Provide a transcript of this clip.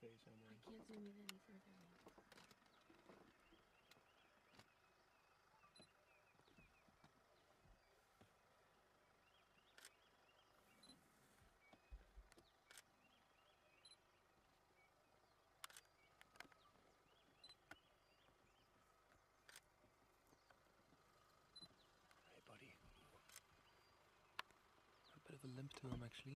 face and then... I can't zoom in any further now. Hey buddy. A bit of a limp to him actually.